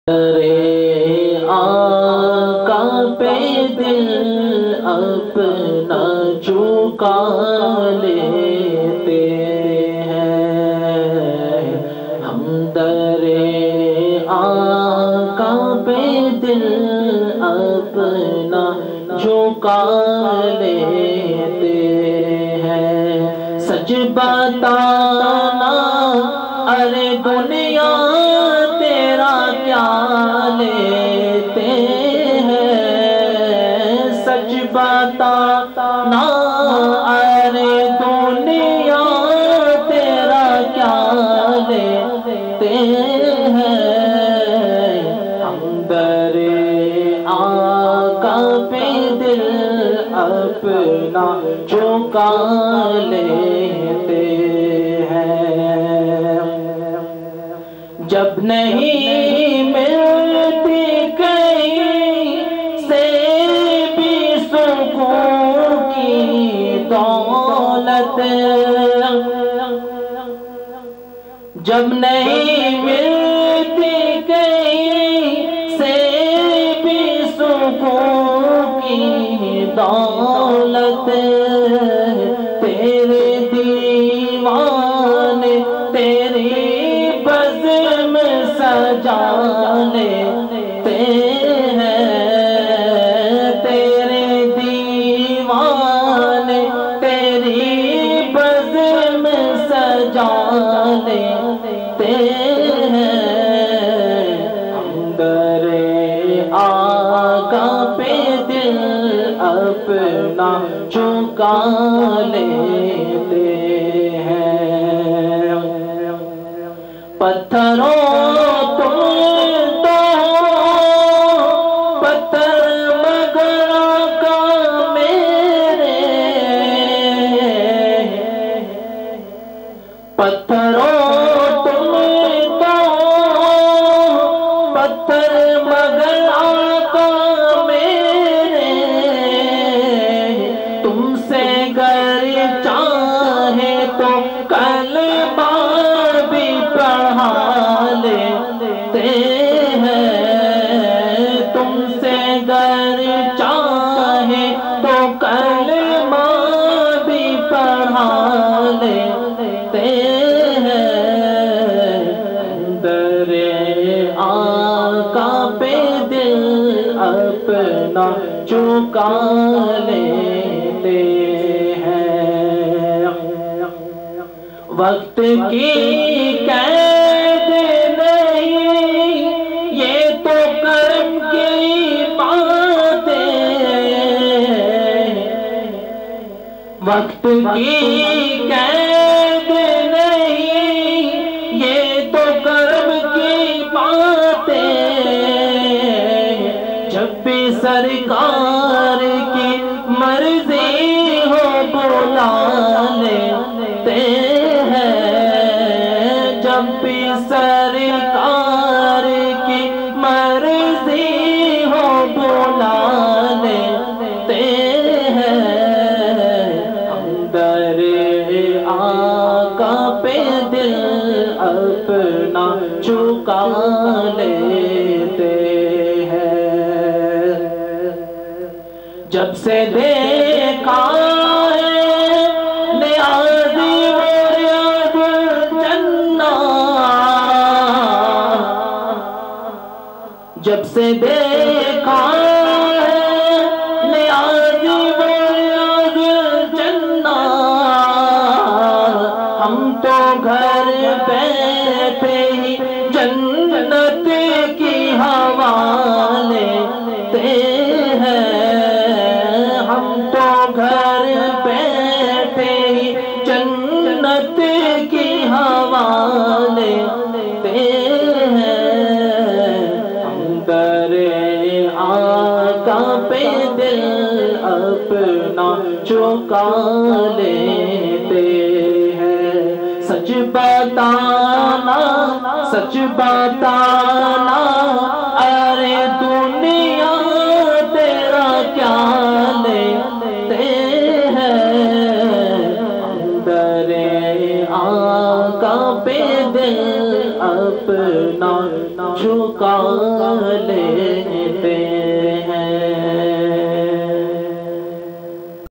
رے آقا پہ دل اپنا چکا لیتے ہیں، ہم در آقا پہ دل اپنا چکا لیتے ہیں۔ سچ بتانا ارے دنیا تیرا کیا لیتے ہیں، سچ بتانا ارے دنیا تیرا کیا لیتے ہیں، ہم در آقا پہ دل اپنا چکا لیتے ہیں۔ جب نہیں ملتی کہیں سے بھی سکون کی دولت، جب نہیں ملتی کہیں سے بھی سکون کی دولت، تیرے دیوانے تیری بزم سجا لیتے ہیں، تیرے دیوانے تیری بزم سجا لیتے ہیں، ہم در آقا پہ دل اپنا چکا لیتے ہیں۔ پتھروں تم تو پتھر مگر آقا میرے، پتھروں تم تو پتھر مگر آقا میرے، تم سے گر چاہے تو کلمہ بھی پڑھا لیتے ہیں، تم سے گر چاہے تو کلمہ بھی پڑھا لیتے ہیں، در آقا پہ دل اپنا چکا لیتے ہیں۔ وقت کی قید نہیں یہ تو کرم کی باتیں، وقت کی قید نہیں یہ تو کرم کی باتیں، جب بھی سرکار کی مرضی ہو بلا لیتے ہیں، جب بھی سرکار کی مرضی ہو بلا لیتے ہیں، ہم در آقا پہ دل اپنا چکا لیتے ہیں۔ جب سے دیکھا جب سے دیکھا ہے نیازی و ریاض الجنہ، ہم تو گھر بیٹھے ہی جنت کی ہوا لیتے ہیں، ہم تو گھر بیٹھے ہی جنت کی ہوا لیتے ہیں، در آقا پہ دل اپنا چکا لیتے ہیں۔ سچ بتانا سچ بتانا ارے دنیا تیرا کیا لیتے ہیں، در آقا پہ دل اپنا جھکا